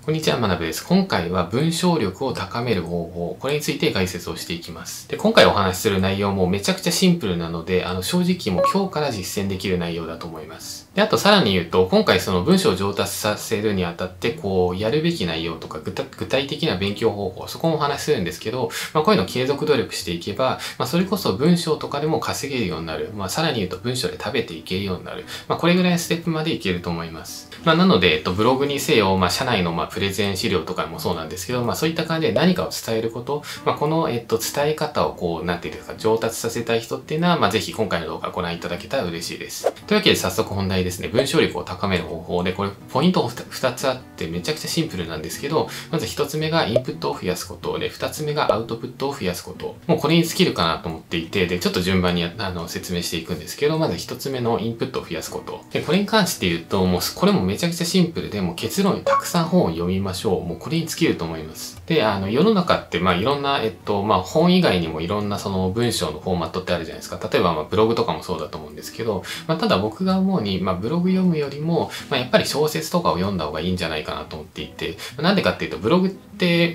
こんにちは、まなぶです。今回は文章力を高める方法、これについて解説をしていきます。で、今回お話しする内容もめちゃくちゃシンプルなので、正直もう今日から実践できる内容だと思います。で、あとさらに言うと、今回その文章を上達させるにあたって、やるべき内容とか具体的な勉強方法、そこもお話しするんですけど、こういうのを継続努力していけば、それこそ文章とかでも稼げるようになる。さらに言うと文章で食べていけるようになる。これぐらいのステップまでいけると思います。なので、ブログにせよ、社内のプレゼン資料とかもそうなんですけど、そういった感じで何かを伝えること、この、伝え方をなんていうんですか、上達させたい人っていうのは、ぜひ今回の動画ご覧いただけたら嬉しいです。というわけで早速本題ですね。文章力を高める方法で、これポイント2つあってめちゃくちゃシンプルなんですけど、まず1つ目がインプットを増やすことで、2つ目がアウトプットを増やすこと。もうこれに尽きるかなと思っていて、で、ちょっと順番に説明していくんですけど、まず1つ目のインプットを増やすこと。で、これに関して言うと、もうこれもめちゃくちゃシンプルで、もう結論にたくさん本を読みましょう。もうこれに尽きると思います。で、世の中って、いろんな、本以外にもいろんなその文章のフォーマットってあるじゃないですか。例えば、ブログとかもそうだと思うんですけど、ただ僕が思うに、ブログ読むよりも、やっぱり小説とかを読んだ方がいいんじゃないかなと思っていて、なんでかっていうと、ブログって、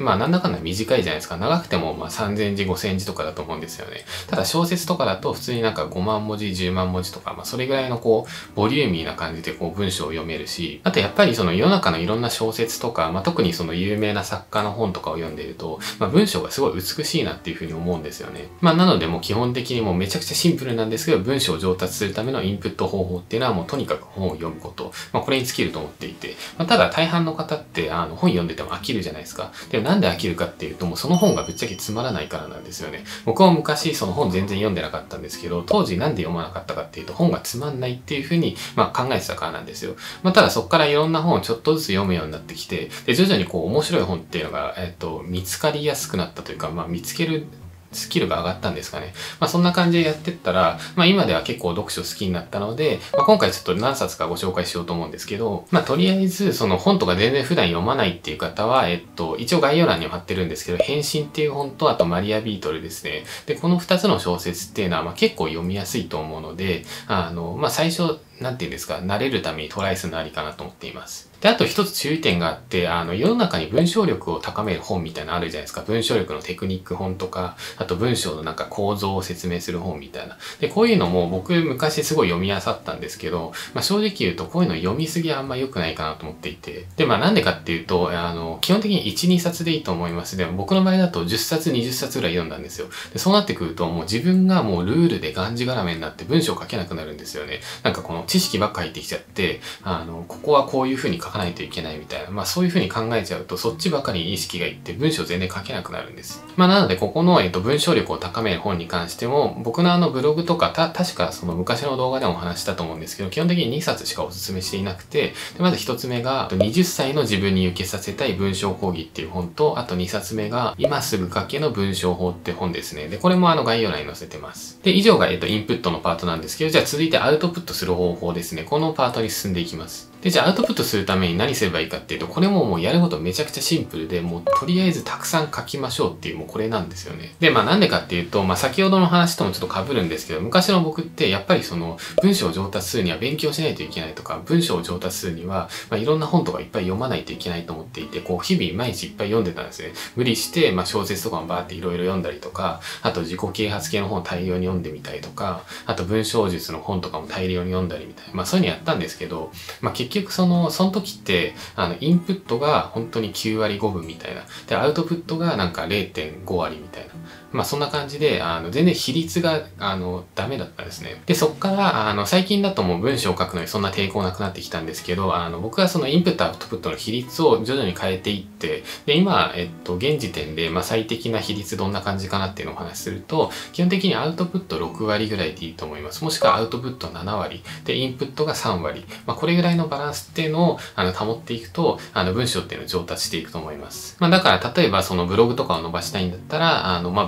なんだかんだ短いじゃないですか。長くても、3000字、5000字とかだと思うんですよね。ただ小説とかだと、普通になんか5万文字、10万文字とか、それぐらいのボリューミーな感じで文章を読めるし、あとやっぱりその世の中のいろんな小説とか、特にその有名な作家の本とかを読んでいると、文章がすごい美しいなっていうふうに思うんですよね。なのでもう基本的にもうめちゃくちゃシンプルなんですけど、文章を上達するためのインプット方法っていうのはもうとにかく本を読むこと。これに尽きると思っていて、ただ大半の方って本読んでても飽きるじゃないですか。でもなんで飽きるかっていうと、もうその本がぶっちゃけつまらないからなんですよね。僕は昔その本全然読んでなかったんですけど、当時なんで読まなかったかっていうと、本がつまんないっていうふうに考えてたからなんですよ。ただそこからいろんな本をちょっとずつ読むようになってきて、で徐々に面白い本っていうのが、見つかりやすくなったというか、見つけるスキルが上がったんですかね。そんな感じでやってったら、今では結構読書好きになったので、今回ちょっと何冊かご紹介しようと思うんですけど、とりあえずその本とか全然普段読まないっていう方は、一応概要欄にも貼ってるんですけど、変身っていう本と、あとマリアビートルですね。で、この2つの小説っていうのは、結構読みやすいと思うので、最初、なんていうんですか、慣れるためにトライするのありかなと思っています。で、あと一つ注意点があって、世の中に文章力を高める本みたいなのあるじゃないですか。文章力のテクニック本とか、あと文章のなんか構造を説明する本みたいな。で、こういうのも僕昔すごい読み漁ったんですけど、正直言うとこういうの読みすぎはあんま良くないかなと思っていて。で、なんでかっていうと、基本的に1、2冊でいいと思います。でも僕の場合だと10冊、20冊ぐらい読んだんですよ。で、そうなってくるともう自分がもうルールでがんじがらめになって文章を書けなくなるんですよね。なんかこの知識ばっか入ってきちゃって、ここはこういう風に書かないといけないみたいな、そういう風に考えちゃうと、そっちばかりに意識がいって文章全然書けなくなるんです。なので、ここの、文章力を高める本に関しても、僕のブログとか、確かその昔の動画でもお話したと思うんですけど、基本的に2冊しかお勧めしていなくて、でまず1つ目が、20歳の自分に受けさせたい文章講義っていう本と、あと2冊目が、今すぐ書けの文章法って本ですね。で、これも概要欄に載せてます。で、以上が、インプットのパートなんですけど、じゃあ続いてアウトプットする方法ですね。このパートに進んでいきます。で、じゃあアウトプットするために何すればいいかっていうと、これももうやることめちゃくちゃシンプルで、もうとりあえずたくさん書きましょうっていう、もうこれなんですよね。で、なんでかっていうと、先ほどの話ともちょっと被るんですけど、昔の僕ってやっぱりその文章を上達するには勉強しないといけないとか、文章を上達するには、いろんな本とかいっぱい読まないといけないと思っていて、日々毎日いっぱい読んでたんですね。無理して、小説とかもバーっていろいろ読んだりとか、あと自己啓発系の本を大量に読んでみたりとか、あと文章術の本とかも大量に読んだりみたいな、そういうのやったんですけど、結局その時って、インプットが本当に9割5分みたいな。で、アウトプットがなんか 0.5 割みたいな。そんな感じで、全然比率が、ダメだったんですね。で、そっから、最近だともう文章を書くのにそんな抵抗なくなってきたんですけど、僕はそのインプットアウトプットの比率を徐々に変えていって、で、今、現時点で、最適な比率どんな感じかなっていうのをお話しすると、基本的にアウトプット6割ぐらいでいいと思います。もしくはアウトプット7割。で、インプットが3割。これぐらいのバランスっていうのを、保っていくと、文章っていうのを上達していくと思います。だから、例えばそのブログとかを伸ばしたいんだったら、ブ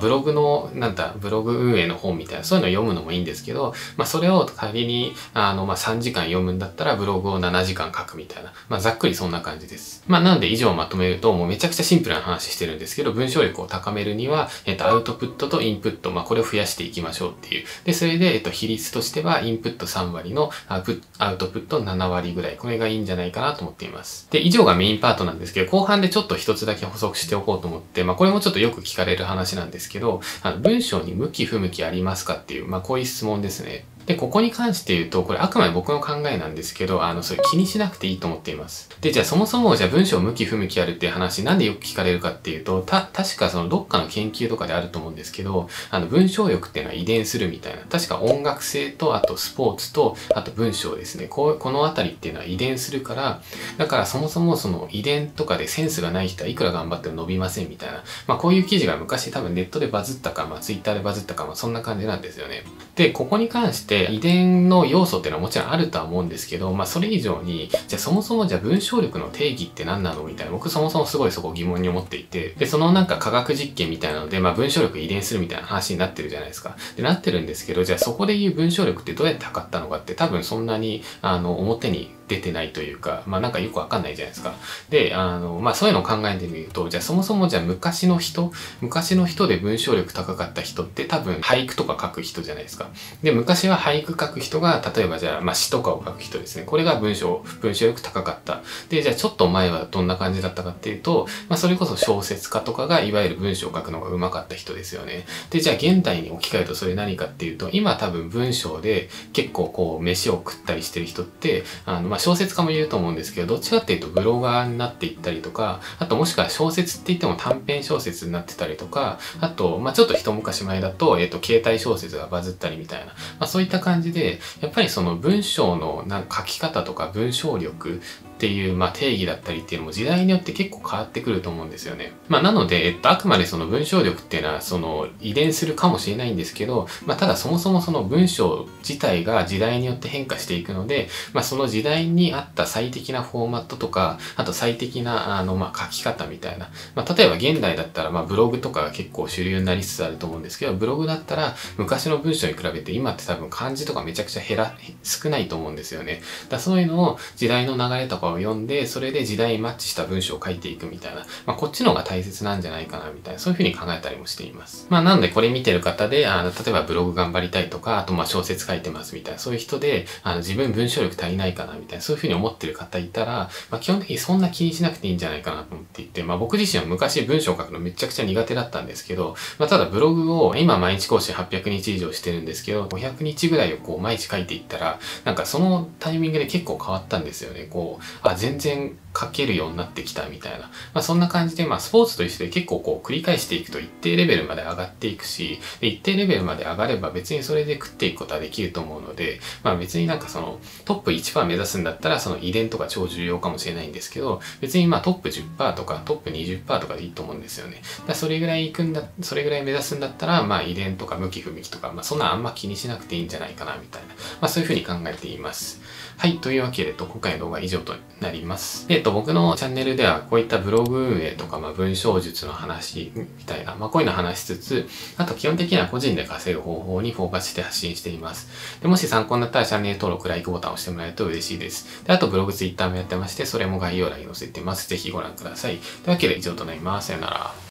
ログの、ブログ運営の本みたいな、そういうのを読むのもいいんですけど、それを仮に、3時間読むんだったら、ブログを7時間書くみたいな。ざっくりそんな感じです。なので以上まとめると、もうめちゃくちゃシンプルな話してるんですけど、文章力を高めるには、アウトプットとインプット、これを増やしていきましょうっていう。で、それで、比率としては、インプット3割のアウトプット7割ぐらい。これがいいんじゃないかなと思っています。で、以上がメインパートなんですけど、後半でちょっと一つだけ補足しておこうと思って、これもちょっとよく聞かれる話なんですけど、文章に向き不向きありますかっていう、こういう質問ですね。で、ここに関して言うと、これあくまで僕の考えなんですけど、それ気にしなくていいと思っています。で、じゃあそもそも、じゃあ文章向き不向きあるっていう話、なんでよく聞かれるかっていうと、確かそのどっかの研究とかであると思うんですけど、文章力っていうのは遺伝するみたいな。確か音楽性と、あとスポーツと、あと文章ですね。このあたりっていうのは遺伝するから、だからそもそもその遺伝とかでセンスがない人はいくら頑張っても伸びませんみたいな。こういう記事が昔多分ネットでバズったか、ツイッターでバズったか、そんな感じなんですよね。で、ここに関して遺伝の要素っていうのはもちろんあるとは思うんですけど、それ以上に、じゃあそもそもじゃあ文章力の定義って何なのみたいな、僕そもそもすごいそこ疑問に思っていて、で、その科学実験みたいなので、文章力遺伝するみたいな話になってるじゃないですか。で、なってるんですけど、じゃあそこで言う文章力ってどうやって測ったのかって多分そんなに、表に出てないというか、よくわかんないじゃないですか。で、そういうのを考えてみると、じゃあそもそもじゃあ昔の人で文章力高かった人って多分俳句とか書く人じゃないですか。で、昔は俳句書く人が、例えばじゃあ、詩とかを書く人ですね。これが文章力高かった。で、じゃあちょっと前はどんな感じだったかっていうと、それこそ小説家とかがいわゆる文章を書くのが上手かった人ですよね。で、じゃあ現代に置き換えるとそれ何かっていうと、今多分文章で結構こう飯を食ったりしてる人って、小説家もいると思うんですけど、どっちかっていうとブロガーになっていったりとか、あともしくは小説って言っても短編小説になってたりとか、あと、ちょっと一昔前だと、携帯小説がバズったりみたいな、そういった感じで、やっぱりその文章の書き方とか文章力っていう、定義だったりっていうのも時代によって結構変わってくると思うんですよね。なので、あくまでその文章力っていうのは、その遺伝するかもしれないんですけど、ただそもそもその文章自体が時代によって変化していくので、その時代に合った最適なフォーマットとか、あと最適な、書き方みたいな。例えば現代だったら、ブログとかが結構主流になりつつあると思うんですけど、ブログだったら昔の文章に比べて今って多分漢字とかめちゃくちゃ少ないと思うんですよね。そういうのを時代の流れとかを読んで、それで時代にマッチした文章を書いていくみたいな。こっちの方が大切なんじゃないかなみたいな、そういうふうに考えたりもしています。なのでこれ見てる方で、例えばブログ頑張りたいとか、あと小説書いてますみたいな、そういう人で、自分文章力足りないかなみたいな、そういうふうに思ってる方いたら、基本的にそんな気にしなくていいんじゃないかなと思っていて、僕自身は昔文章を書くのめちゃくちゃ苦手だったんですけど、ただブログを今毎日更新800日以上してるんですけど、500日ぐらいをこう毎日書いていったら、そのタイミングで結構変わったんですよね。全然書けるようになってきたみたいな。そんな感じで、スポーツと一緒で結構繰り返していくと一定レベルまで上がっていくし、で一定レベルまで上がれば別にそれで食っていくことはできると思うので、別にそのトップ 1% 目指すんだったらその遺伝とか超重要かもしれないんですけど、別にトップ 10% とかトップ 20% とかでいいと思うんですよね。それぐらいそれぐらい目指すんだったら、遺伝とか向き不向きとか、そんなあんま気にしなくていいんじゃないかなみたいな、そういうふうに考えています。はい。というわけで、今回の動画は以上となります。僕のチャンネルではこういったブログ運営とか、文章術の話みたいな、こういうの話しつつ、あと基本的には個人で稼ぐ方法にフォーカスして発信しています。でもし参考になったらチャンネル登録、ライクボタンを押してもらえると嬉しいです。であとブログ、ツイッターもやってまして、それも概要欄に載せてます。ぜひご覧ください。というわけで以上となります。さよなら。